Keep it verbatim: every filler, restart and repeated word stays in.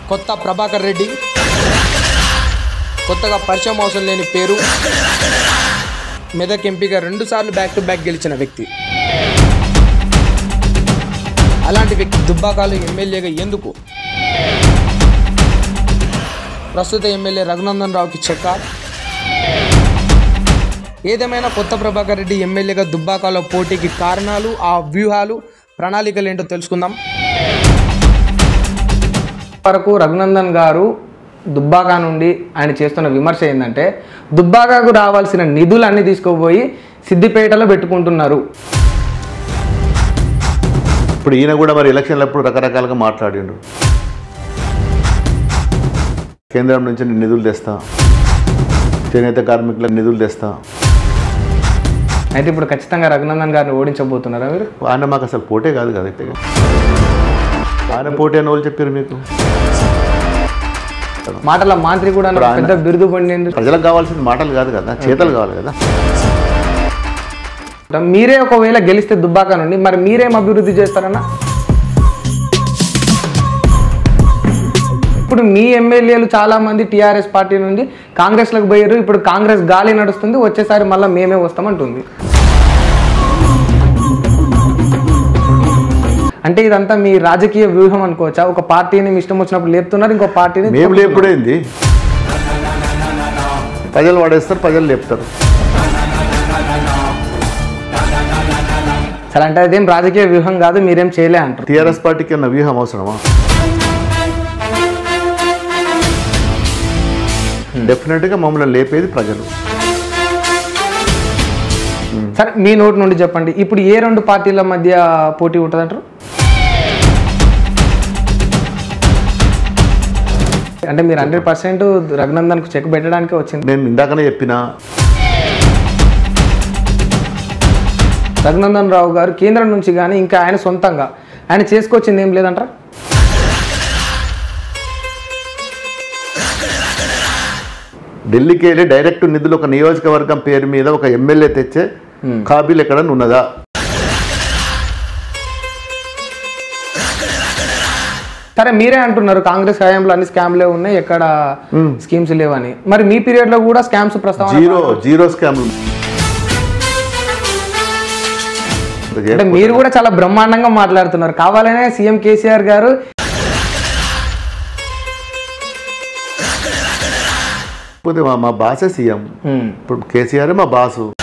కొత్త ప్రభాకర్ రెడ్డి కొత్తగా పరిచయం అవసరం లేని పేరు మెదక్ ఎంపీగా రెండు సార్లు బ్యాక్ టు బ్యాక్ గెలిచిన వ్యక్తి. అలాంటి వ్యక్తి దుబ్బాకలో ఎమ్మెల్యేగా ఎందుకు? ప్రస్తుత ఎమ్మెల్యే రఘునందన్ రావుకి చెక్క. ఏదేమైనా కొత్త ప్రభాకర్ రెడ్డి ఎమ్మెల్యేగా దుబ్బాకలో పోటీకి కారణాలు, ఆ వ్యూహాలు, ప్రణాళికలు ఏంటో తెలుసుకుందాం. వరకు రఘునందన్ గారు దుబ్బాక నుండి ఆయన చేస్తున్న విమర్శ ఏంటంటే దుబ్బాకకు రావాల్సిన నిధులన్నీ తీసుకుపోయి సిద్దిపేటలో పెట్టుకుంటున్నారు. ఇప్పుడు ఈయన కూడా మరి ఎలక్షన్లప్పుడు రకరకాలుగా మాట్లాడిండు. కేంద్రం నుంచి నేను నిధులు తెస్తా, చేనేత కార్మికులకు నిధులు తెస్తా. అయితే ఇప్పుడు ఖచ్చితంగా రఘునందన్ గారిని ఓడించబోతున్నారా మీరు? ఆయన మాకు అసలు పోటే కాదు కదా. ఆయన పోటీ అని వాళ్ళు చెప్పారు మీకు. మాటల మంత్రి కూడా పెద్ద బిరుదు పొందింది. ప్రజలకు కావాల్సిన మాటలు కాదు కదా, చేతలు కావాలి కదా. మీరే ఒకవేళ గెలిస్తే దుబ్బాక నుండి మరి మీరేం అభివృద్ధి చేస్తారన్నా? ఇప్పుడు మీ ఎమ్మెల్యేలు చాలా మంది టీఆర్ఎస్ పార్టీ నుండి కాంగ్రెస్లోకి పోయారు. ఇప్పుడు కాంగ్రెస్ గాలి నడుస్తుంది, వచ్చేసారి మళ్ళీ మేమే వస్తామంటుంది. అంటే ఇదంతా మీ రాజకీయ వ్యూహం అనుకోవచ్చా? ఒక పార్టీని ఇష్టం వచ్చినప్పుడు లేపుతున్నారు, ఇంకో పార్టీని మేము లేపుడేంది? ప్రజలు వాడేస్తారు, ప్రజలు లేపుతారు. సరే, అంటే అదేం రాజకీయ వ్యూహం కాదు, మీరేం చేయలే అంటారు. టీఆర్ఎస్ పార్టీకి అన్న వ్యూహం అవసరమా? డెఫినెట్గా మమ్మల్ని లేపేది ప్రజలు. సరే, మీ నోటి నుండి చెప్పండి, ఇప్పుడు ఏ రెండు పార్టీల మధ్య పోటీ ఉంటుంది అంటారు? అంటే మీరు హండ్రెడ్ పర్సెంట్ రఘునందన్కు చెక్ పెట్టడానికి వచ్చింది. నేను ఇందాకనే చెప్పిన రఘునందన్ రావు గారు కేంద్రం నుంచి కానీ ఇంకా ఆయన సొంతంగా ఆయన చేసుకొచ్చింది ఏం లేదంటారా? ఢిల్లీకి వెళ్ళి డైరెక్ట్ నిధులు ఒక నియోజకవర్గం పేరు మీద ఒక ఎమ్మెల్యే తెచ్చే కాబీలు ఎక్కడన్నా ఉన్నదా? సరే, మీరే అంటున్నారు కాంగ్రెస్ హయాంలో అన్ని స్కామ్లే ఉన్నాయి, ఎక్కడ స్కీమ్స్ లేవని. మరి మీ పీరియడ్ లో కూడా స్కామ్స్ ప్రస్తావన? జీరో జీరో స్కామ్లు. అంటే మీరు కూడా చాలా బ్రహ్మాండంగా మాట్లాడుతున్నారు. కావాలనే సీఎం కేసీఆర్ గారు మా బాసే సీఎం, ఇప్పుడు కేసీఆర్ మా బాసు.